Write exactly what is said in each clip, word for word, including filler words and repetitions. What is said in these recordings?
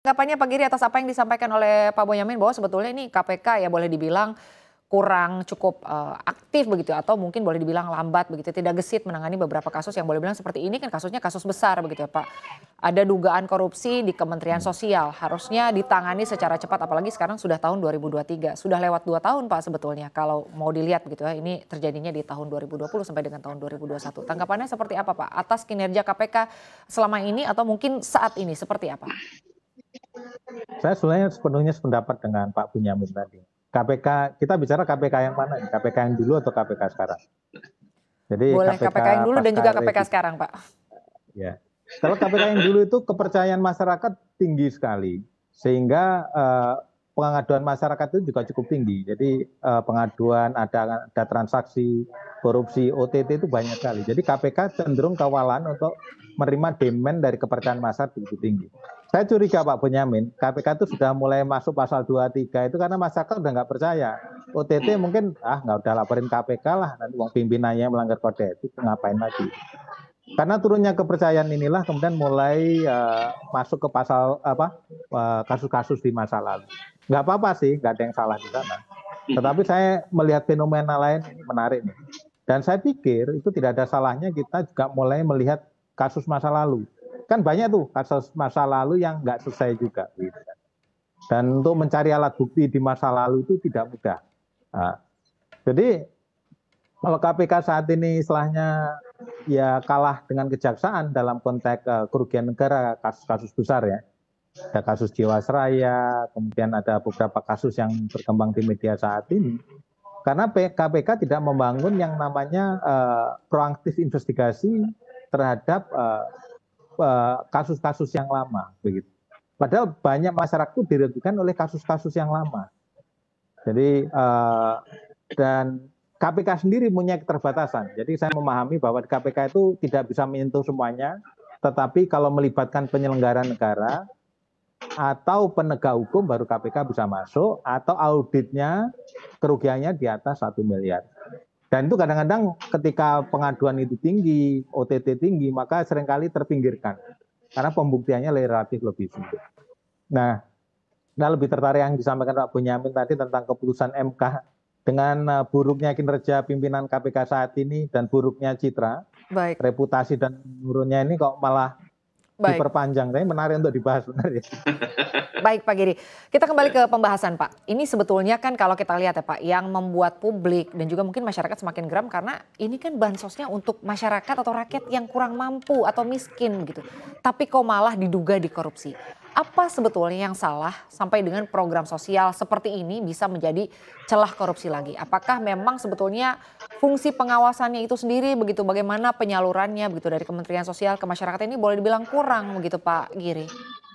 Tanggapannya Pak Giri atas apa yang disampaikan oleh Pak Bonyamin bahwa sebetulnya ini K P K ya boleh dibilang kurang cukup uh, aktif begitu atau mungkin boleh dibilang lambat begitu, tidak gesit menangani beberapa kasus yang boleh bilang seperti ini kan kasusnya kasus besar begitu ya Pak. Ada dugaan korupsi di Kementerian Sosial harusnya ditangani secara cepat apalagi sekarang sudah tahun dua ribu dua puluh tiga. Sudah lewat dua tahun Pak sebetulnya kalau mau dilihat begitu ya ini terjadinya di tahun dua ribu dua puluh sampai dengan tahun dua ribu dua puluh satu. Tanggapannya seperti apa Pak atas kinerja K P K selama ini atau mungkin saat ini seperti apa? Saya sebenarnya sepenuhnya sependapat dengan Pak Bonyamin tadi. K P K, kita bicara K P K yang mana? K P K yang dulu atau K P K sekarang? Jadi Boleh K P K, K P K yang dulu dan juga K P K revisi. sekarang Pak. Ya, kalau K P K yang dulu itu kepercayaan masyarakat tinggi sekali, sehingga eh, pengaduan masyarakat itu juga cukup tinggi. Jadi eh, pengaduan ada, ada transaksi, korupsi, O T T itu banyak sekali. Jadi K P K cenderung kawalan untuk menerima demand dari kepercayaan masyarakat begitu tinggi. Saya curiga Pak Bonyamin, K P K itu sudah mulai masuk pasal dua puluh tiga itu karena masyarakat udah nggak percaya. O T T mungkin ah nggak usah laporin K P K lah, nanti uang pimpinannya melanggar kode etik ngapain lagi. Karena turunnya kepercayaan inilah kemudian mulai uh, masuk ke pasal apa kasus-kasus uh, di masa lalu. Nggak apa-apa sih, nggak ada yang salah di sana. Tetapi saya melihat fenomena lain ini menarik nih. Dan saya pikir itu tidak ada salahnya kita juga mulai melihat kasus masa lalu. Kan banyak tuh kasus masa lalu yang nggak selesai juga. Gitu. Dan untuk mencari alat bukti di masa lalu itu tidak mudah. Nah, jadi kalau K P K saat ini istilahnya ya kalah dengan kejaksaan dalam konteks uh, kerugian negara kasus-kasus besar ya. Ada kasus Jiwasraya, kemudian ada beberapa kasus yang berkembang di media saat ini. Karena K P K tidak membangun yang namanya uh, proaktif investigasi terhadap uh, kasus-kasus yang lama begitu. Padahal banyak masyarakat itu dirugikan oleh kasus-kasus yang lama. Jadi uh, dan K P K sendiri punya keterbatasan. Jadi saya memahami bahwa K P K itu tidak bisa menyentuh semuanya, tetapi kalau melibatkan penyelenggara negara atau penegak hukum baru K P K bisa masuk, atau auditnya kerugiannya di atas satu miliar. Dan itu kadang-kadang ketika pengaduan itu tinggi, O T T tinggi, maka seringkali terpinggirkan. Karena pembuktiannya relatif lebih sulit. Nah, nah lebih tertarik yang disampaikan Pak Bonyamin tadi tentang keputusan M K dengan buruknya kinerja pimpinan K P K saat ini dan buruknya citra, Baik. reputasi dan menurunnya ini kok malah Baik. diperpanjang. Tapi menarik untuk dibahas benar ya. Baik Pak Giri, kita kembali ke pembahasan Pak. Ini sebetulnya kan kalau kita lihat ya Pak, yang membuat publik dan juga mungkin masyarakat semakin geram karena ini kan bansosnya untuk masyarakat atau rakyat yang kurang mampu atau miskin gitu. Tapi kok malah diduga dikorupsi. Apa sebetulnya yang salah sampai dengan program sosial seperti ini bisa menjadi celah korupsi lagi? Apakah memang sebetulnya fungsi pengawasannya itu sendiri begitu, bagaimana penyalurannya begitu dari Kementerian Sosial ke masyarakat ini boleh dibilang kurang begitu Pak Giri?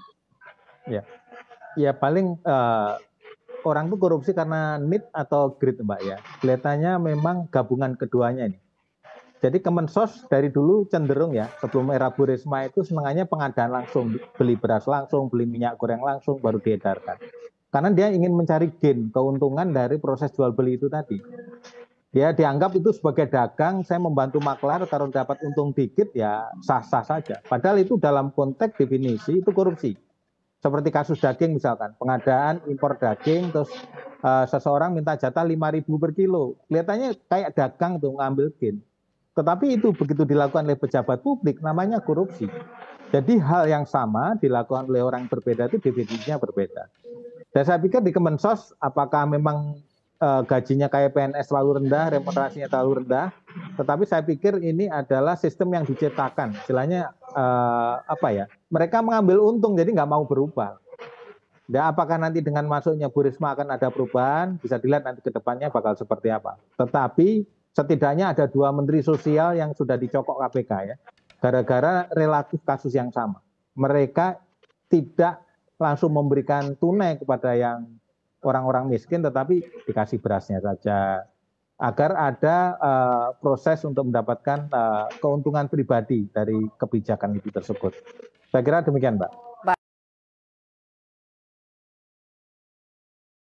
Ya. Ya paling uh, orang itu korupsi karena need atau greed Mbak ya. Kelihatannya memang gabungan keduanya ini. Jadi Kemensos dari dulu cenderung ya, sebelum era Bu Risma itu senangannya pengadaan langsung, beli beras langsung, beli minyak goreng langsung, baru diedarkan. Karena dia ingin mencari gain, keuntungan dari proses jual beli itu tadi. Dia dianggap itu sebagai dagang, saya membantu maklar, kalau dapat untung dikit ya sah-sah saja. Padahal itu dalam konteks definisi itu korupsi. Seperti kasus daging misalkan, pengadaan impor daging, terus uh, seseorang minta jatah lima ribu per kilo. Kelihatannya kayak dagang tuh ngambil gain. Tetapi itu begitu dilakukan oleh pejabat publik namanya korupsi. Jadi hal yang sama dilakukan oleh orang berbeda itu definisinya berbeda. Dan saya pikir di Kemensos apakah memang uh, gajinya kayak P N S terlalu rendah, remunerasinya terlalu rendah. Tetapi saya pikir ini adalah sistem yang diciptakan. Istilahnya uh, apa ya? Mereka mengambil untung jadi nggak mau berubah. Dan apakah nanti dengan masuknya Bu Risma akan ada perubahan? Bisa dilihat nanti ke depannya bakal seperti apa. Tetapi setidaknya ada dua menteri sosial yang sudah dicokok K P K ya. Gara-gara relatif kasus yang sama. Mereka tidak langsung memberikan tunai kepada yang orang-orang miskin, tetapi dikasih berasnya saja. Agar ada uh, proses untuk mendapatkan uh, keuntungan pribadi dari kebijakan itu tersebut. Saya kira demikian Mbak.